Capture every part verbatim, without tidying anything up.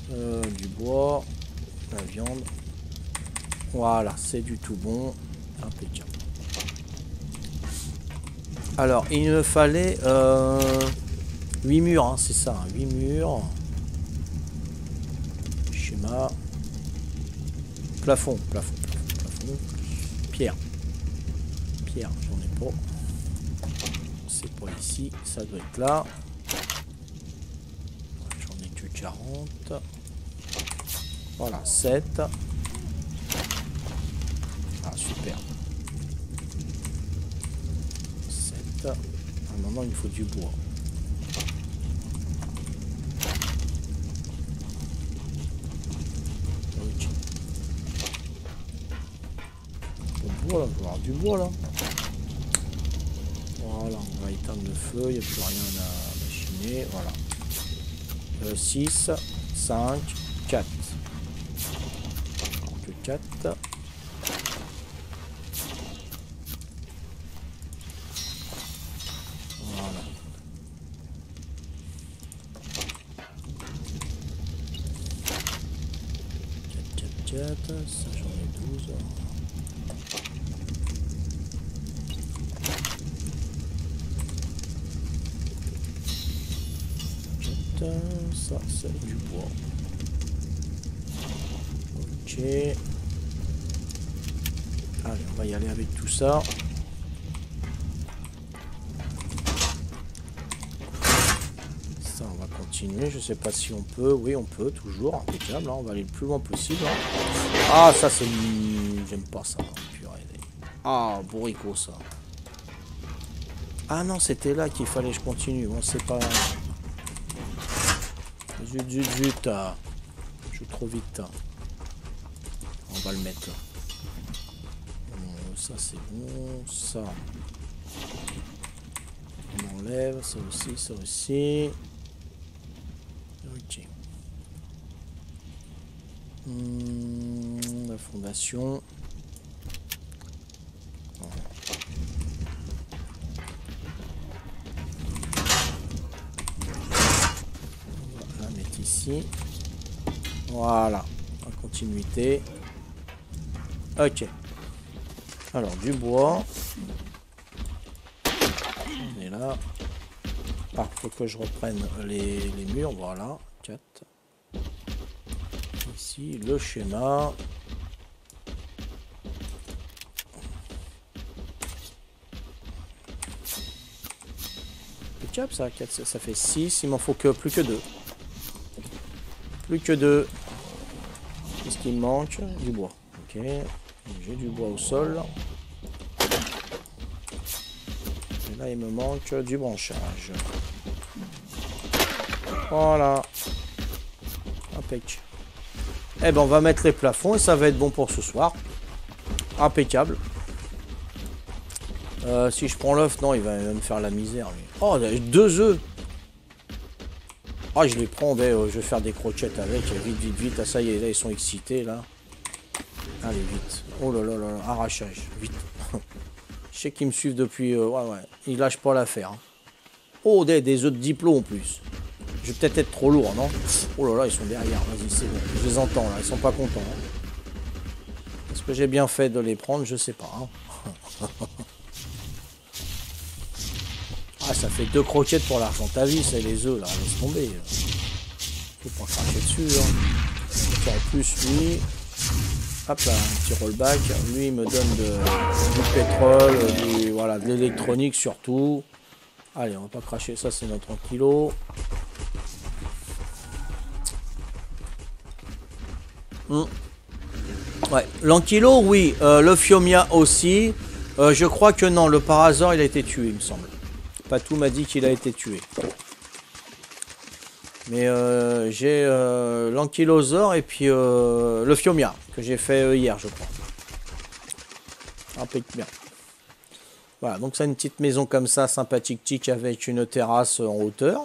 Euh, du bois. La viande. Voilà, c'est du tout bon. Impeccable. Alors, il me fallait euh, huit murs, hein, c'est ça, hein, huit murs. Schéma. Plafond, plafond, plafond, plafond. Pierre. Pierre, j'en ai pas. C'est pas ici, ça doit être là. J'en ai que quarante. Voilà, sept. Ah, super. sept. Ah, maintenant, il me faut du bois. Ok. Du bois, là, je vais avoir du bois, là. Voilà, on va éteindre le feu, il n'y a plus rien à machiner. Voilà. Euh, six, cinq, quatre. Que quatre. Voilà. quatre, quatre, quatre. Ça, j'en ai douze. Ça, c'est du bois. Ok. Allez, on va y aller avec tout ça. Ça, on va continuer. Je sais pas si on peut. Oui, on peut, toujours. Impeccable. Hein. On va aller le plus loin possible. Hein. Ah, ça, c'est... J'aime pas ça. Purée. Ah, bourricot, ça. Ah non, c'était là qu'il fallait que je continue. Bon, c'est pas... Zut, zut, zut. Ah. Je suis trop vite. Hein. On va le mettre là. Bon, ça, c'est bon. Ça. On enlève. Ça aussi, ça aussi. Ok. Hum, la fondation. Ici. Voilà, en continuité. Ok. Alors du bois. On est là. Ah, faut que je reprenne les, les murs. Voilà, quatre. Ici le schéma. Impeccable ça, quatre, ça fait six. Il m'en faut que plus que deux. Plus que deux. Qu'est-ce qui me manque? Du bois. Ok. J'ai du bois au sol. Et là, il me manque du branchage. Voilà. Impeccable. Eh ben, on va mettre les plafonds et ça va être bon pour ce soir. Impeccable. Euh, si je prends l'œuf, non, il va, il va me faire la misère. Lui. Oh, deux œufs. Ah, je les prends, euh, je vais faire des croquettes avec, vite, vite, vite. Ah, ça y est, là, ils sont excités, là. Allez, vite. Oh là là là, là. Arrachage, vite. Je sais qu'ils me suivent depuis... Euh, ouais, ouais, ils lâchent pas l'affaire. Hein. Oh, des, des œufs de diplo, en plus. Je vais peut-être être trop lourd, non? Oh là là, ils sont derrière, vas-y, c'est bon. Je les entends, là, ils sont pas contents. Hein. Est-ce que j'ai bien fait de les prendre? Je sais pas. Hein. Ah, ça fait deux croquettes pour l'argent ta vie, c'est les œufs, là, laisse tomber. Faut pas cracher dessus, hein. En plus, lui, hop là, un petit rollback, lui, il me donne de, du pétrole, du, voilà, de l'électronique surtout. Allez, on va pas cracher, ça c'est notre kilo. Mmh. Ouais, l'ankylo, oui, euh, le Fiomia aussi. Euh, je crois que non, le Parasaur, il a été tué, il me semble. Patou m'a dit qu'il a été tué. Mais euh, j'ai euh, l'ankylosaure et puis euh, le Fiomia que j'ai fait euh, hier, je crois. Impeccable bien. Voilà, donc c'est une petite maison comme ça, sympathique tic avec une terrasse en hauteur.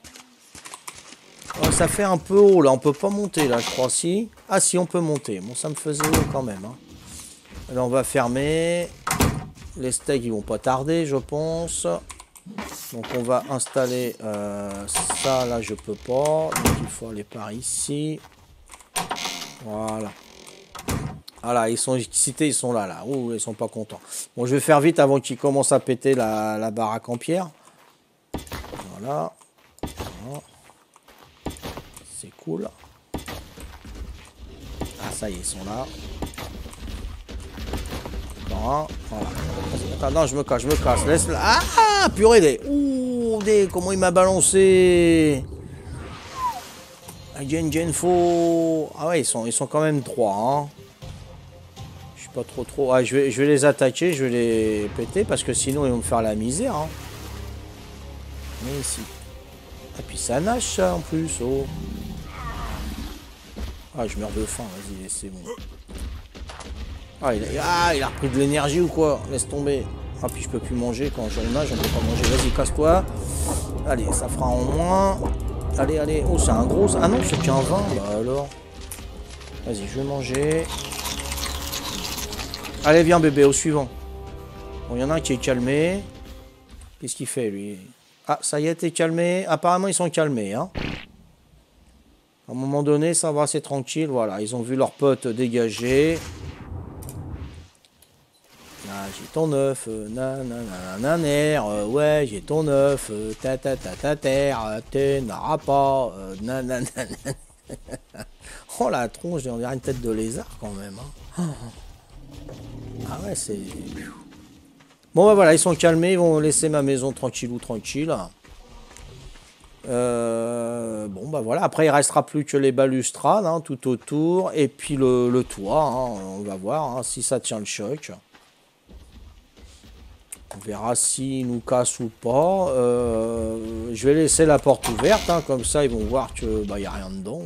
Oh, ça fait un peu haut là, on peut pas monter là, je crois. Si. Ah si, on peut monter. Bon, ça me faisait haut quand même. Hein. Là, on va fermer. Les steaks, ils vont pas tarder, je pense. Donc on va installer euh, ça, là je peux pas. Donc il faut aller par ici. Voilà. Voilà, ils sont excités, ils sont là, là. Ouh, ils sont pas contents. Bon, je vais faire vite avant qu'ils commencent à péter la, la baraque en pierre. Voilà. Voilà. C'est cool. Ah, ça y est, ils sont là. Voilà. Attends, non, je me casse, je me casse. Laisse là. Ah, purée des. Ouh, des. Comment il m'a balancé. Gen Gen faux. Ah ouais, ils sont, ils sont quand même trois. Hein. Je suis pas trop trop. Ah, je vais, je vais les attaquer, je vais les péter parce que sinon ils vont me faire la misère. Hein. Mais ici. Et puis ça nage ça en plus. Oh. Ah, je meurs de faim. Vas-y, c'est bon. Ah il, a, ah, il a repris de l'énergie ou quoi? Laisse tomber. Ah, puis je peux plus manger quand j'en nage, on peut pas manger. Vas-y, casse-toi. Allez, ça fera en moins. Allez, allez. Oh, c'est un gros. Ah non, c'est qu'un vingt. Bah alors. Vas-y, je vais manger. Allez, viens, bébé, au suivant. Bon, il y en a un qui est calmé. Qu'est-ce qu'il fait, lui? Ah, ça y est, t'es calmé. Apparemment, ils sont calmés, hein. À un moment donné, ça va, c'est tranquille. Voilà, ils ont vu leurs potes dégager. Ah, j'ai ton œuf, euh, nanananer, euh, ouais, j'ai ton œuf, euh, ta ta ta ta terre, euh, tu n'auras pas, euh, nanana. Oh la tronche, on dirait une tête de lézard quand même. Hein. Ah ouais, c'est. Bon bah voilà, ils sont calmés, ils vont laisser ma maison tranquille ou tranquille. Euh, bon bah voilà, après il restera plus que les balustrades hein, tout autour et puis le, le toit. Hein, on va voir hein, si ça tient le choc. On verra s'ils nous cassent ou pas. Euh, je vais laisser la porte ouverte, hein, comme ça ils vont voir que bah, y a rien dedans.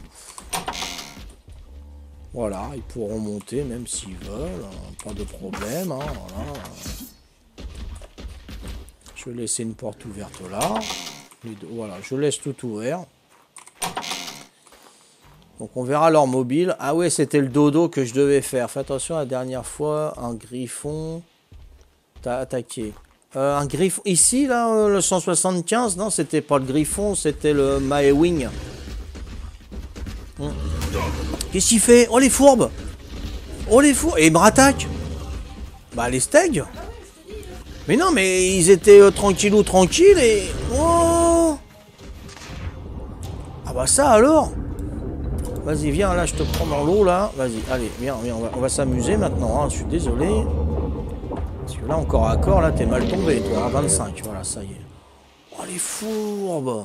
Voilà, ils pourront monter même s'ils veulent, hein, pas de problème. Hein, voilà. Je vais laisser une porte ouverte là. Les deux, voilà, je laisse tout ouvert. Donc on verra leur mobile. Ah ouais, c'était le dodo que je devais faire. Fais attention, la dernière fois, un griffon... T'as attaqué. Euh, un griffon. Ici, là, euh, le cent soixante-quinze, non, c'était pas le griffon, c'était le Maewing. Hum. Qu'est-ce qu'il fait? Oh, les fourbes! Oh, les fourbes! Et il me rattaque! Bah, les steaks! Mais non, mais ils étaient euh, tranquillou, tranquilles et. Oh! Ah, bah, ça alors! Vas-y, viens, là, je te prends dans l'eau, là. Vas-y, allez, viens, viens, on va, on va s'amuser maintenant, hein. Je suis désolé. Parce que là, encore à corps, là, t'es mal tombé, toi, à vingt-cinq, voilà, ça y est. Oh, les fourbes!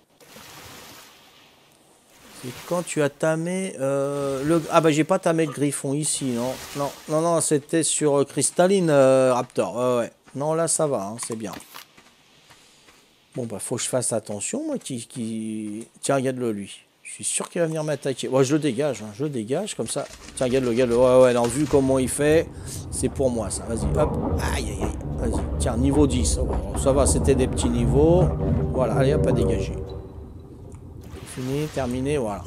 C'est quand tu as tamé euh, le... Ah, bah, j'ai pas tamé le griffon ici, non. Non, non, non, c'était sur euh, Cristalline euh, Raptor, ouais, ouais. Non, là, ça va, hein, c'est bien. Bon, bah, faut que je fasse attention, moi, qui... qui... Tiens, regarde-le, lui. Je suis sûr qu'il va venir m'attaquer. Ouais, je le dégage, hein, je le dégage, comme ça. Tiens, regarde-le, regarde-le. Ouais, ouais, non, vu comment il fait, c'est pour moi, ça. Vas-y, hop. Aïe, aïe, aïe. Vas-y. Tiens, niveau dix. Oh, ça va, c'était des petits niveaux. Voilà, allez, hop, à dégager. Fini, terminé, voilà.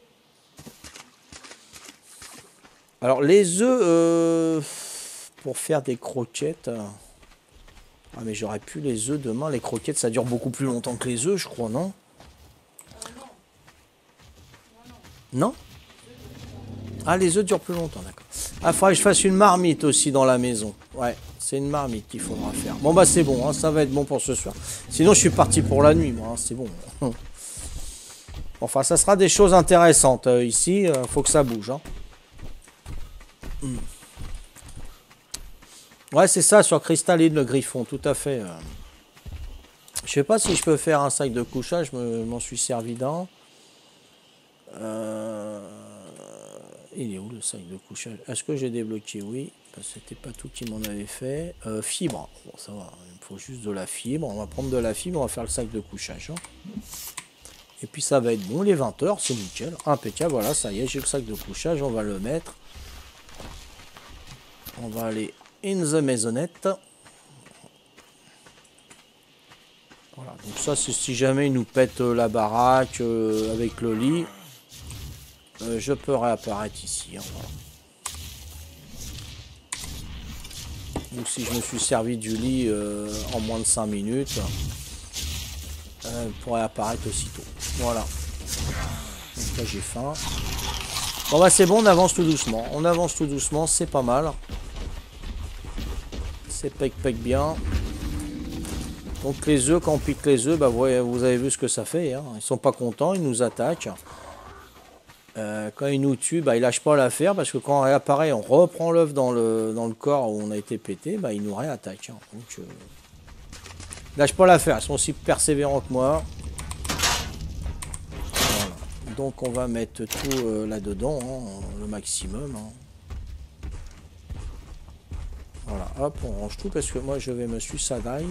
Alors, les œufs, euh, pour faire des croquettes... Euh... Ah, mais j'aurais pu les œufs demain. Les croquettes, ça dure beaucoup plus longtemps que les œufs, je crois, non? Non? Ah, les œufs durent plus longtemps, d'accord. Ah, il faudrait que je fasse une marmite aussi dans la maison. Ouais, c'est une marmite qu'il faudra faire. Bon, bah, c'est bon, hein, ça va être bon pour ce soir. Sinon, je suis parti pour la nuit, moi, hein, c'est bon. Enfin, ça sera des choses intéressantes. Euh, ici, euh, faut que ça bouge. Hein. Mm. Ouais, c'est ça, sur Cristalline, le griffon, tout à fait. Euh. Je sais pas si je peux faire un sac de couchage, je m'en suis servi d'un. Euh... Il est où le sac de couchage? Est-ce que j'ai débloqué? Oui, parce que c'était pas tout qui m'en avait fait. Euh, fibre, bon, ça va, il me faut juste de la fibre. On va prendre de la fibre, on va faire le sac de couchage. Hein. Et puis ça va être bon, les vingt heures, c'est nickel. Impeccable, voilà, ça y est, j'ai le sac de couchage, on va le mettre. On va aller in the maisonnette. Voilà, donc ça, c'est si jamais il nous pète la baraque euh, avec le lit. Euh, je peux réapparaître ici. Hein, voilà. Donc si je me suis servi du lit euh, en moins de cinq minutes. euh, pourrait apparaître aussitôt. Voilà. Donc là j'ai faim. Bon bah c'est bon, on avance tout doucement. On avance tout doucement, c'est pas mal. C'est pec pec bien. Donc les œufs, quand on pique les œufs, bah vous, vous avez vu ce que ça fait. Hein. Ils sont pas contents, ils nous attaquent. Euh, quand ils nous tuent, bah ils lâchent pas l'affaire parce que quand on réapparaît, on reprend l'œuf dans le, dans le corps où on a été pété, bah ils nous réattaquent. Hein. Donc euh, ils lâchent pas l'affaire, ils sont aussi persévérants que moi. Voilà. Donc on va mettre tout euh, là-dedans, hein, le maximum. Hein. Voilà, hop, on range tout parce que moi je vais me suicider.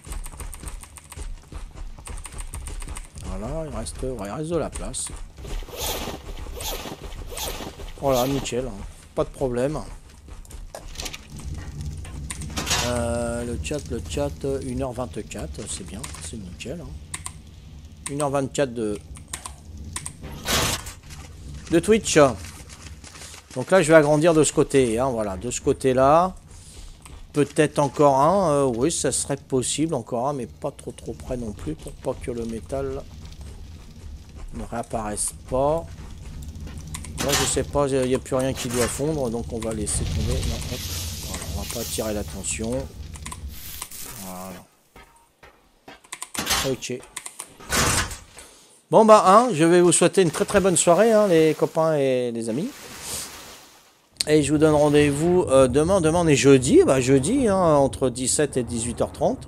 Voilà, il reste, ouais, il reste de la place. Voilà, nickel, hein. Pas de problème. Euh, le chat, le chat, une heure vingt-quatre, c'est bien, c'est nickel. Hein. une heure vingt-quatre de, de Twitch. Donc là, je vais agrandir de ce côté, hein, voilà, de ce côté-là. Peut-être encore un, euh, oui, ça serait possible, encore un, mais pas trop trop près non plus, pour pas que le métal ne réapparaisse pas. Là, je sais pas, il n'y a plus rien qui doit fondre, donc on va laisser tomber. Non, hop, voilà, on va pas attirer l'attention. Voilà. Ok. Bon bah, hein, je vais vous souhaiter une très très bonne soirée, hein, les copains et les amis. Et je vous donne rendez-vous euh, demain. Demain, on est jeudi. Bah, jeudi, hein, entre dix-sept et dix-huit heures trente.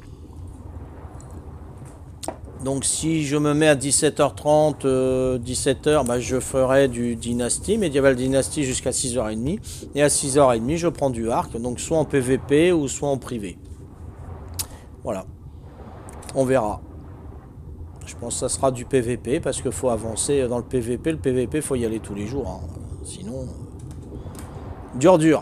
Donc, si je me mets à dix-sept heures trente, euh, dix-sept heures, bah, je ferai du Dynasty, Medieval Dynasty jusqu'à six heures trente. Et à six heures trente, je prends du arc. Donc, soit en P V P ou soit en privé. Voilà. On verra. Je pense que ça sera du P V P parce qu'il faut avancer dans le P V P. Le P V P, il faut y aller tous les jours. Hein. Sinon... Dur, dur.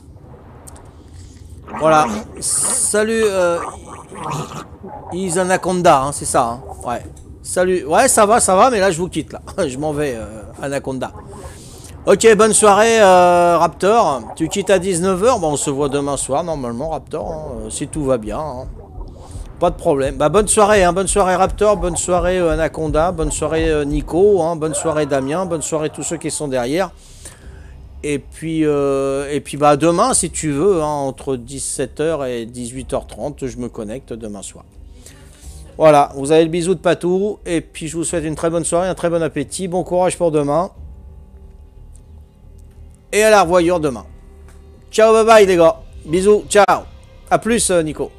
Voilà. Salut, euh, Isanaconda, hein, c'est ça. Hein. Ouais. Salut. Ouais, ça va, ça va, mais là, je vous quitte, là. Je m'en vais, euh, Anaconda. Ok, bonne soirée, euh, Raptor. Tu quittes à dix-neuf heures. Bon, on se voit demain soir, normalement, Raptor, hein, si tout va bien. Hein. Pas de problème. Bah, bonne soirée, hein, bonne soirée, Raptor. Bonne soirée, euh, Anaconda. Bonne soirée, euh, Nico. Hein, bonne soirée, Damien. Bonne soirée, tous ceux qui sont derrière. Et puis, euh, et puis bah, demain, si tu veux, hein, entre dix-sept heures et dix-huit heures trente, je me connecte demain soir. Voilà, vous avez le bisou de Patou. Et puis, je vous souhaite une très bonne soirée, un très bon appétit. Bon courage pour demain. Et à la revoyure demain. Ciao, bye bye, les gars. Bisous, ciao. A plus, Nico.